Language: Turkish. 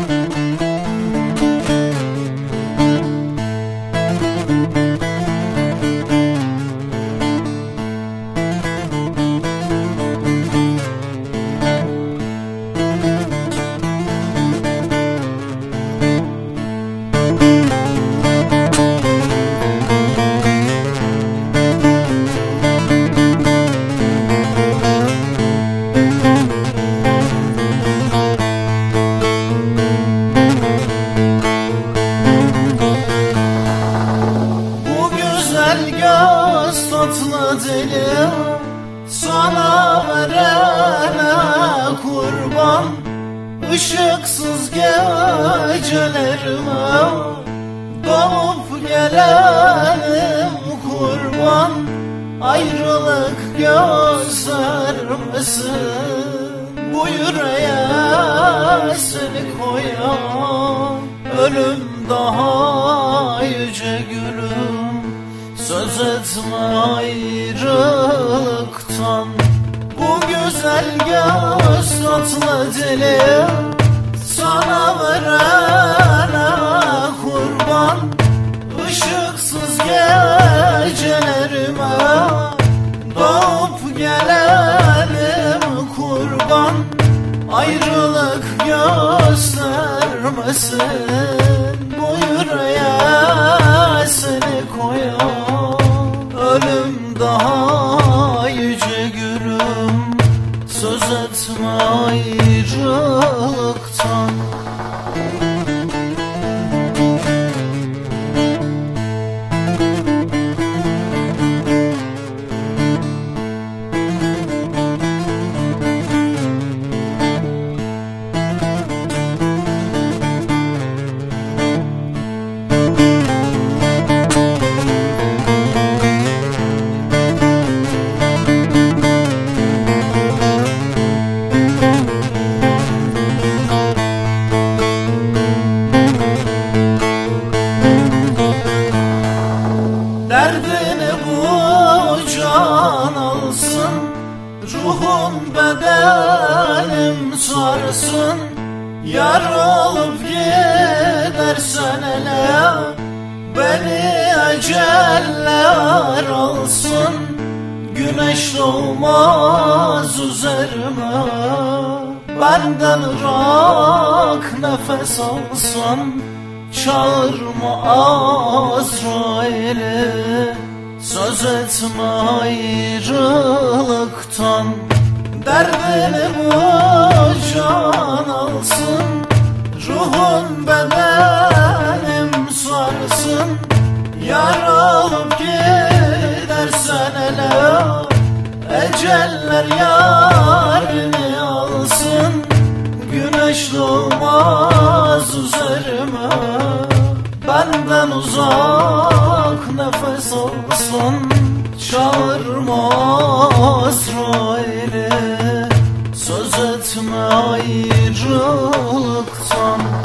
Göz tatlı dilim sana verene kurban, ışıksız gecelerime doğup gelenim kurban. Ayrılık göstermesin bu yüreğe seni koyan, ölüm daha yüce gülüm. Söz etme ayrılıktan, bu güzel göz tatlı dilim sana verene kurban, ışıksız gecelerime doğup gelelim kurban. Ayrılık göstermesin bu yüreğe seni koyan, ölüm daha yüce gülüm. Söz etme ayrılıktan. Derdini bu can alsın, ruhun bedenim sarsın. Yar olup gidersen ele, beni eceller alsın. Güneş doğmaz üzerime, benden ırak nefes alsan. Çağırma Azrail'i, söz etme ayrılıktan. Derdini bu can alsın, ruhun bedenim sarsın. Yar olup gidersen ele, eceller yarini alsın. Güneş doğmaz üzerime, benden uzak nefes alsın. Çağırma Azrail'i, söz etme ayrılıktan.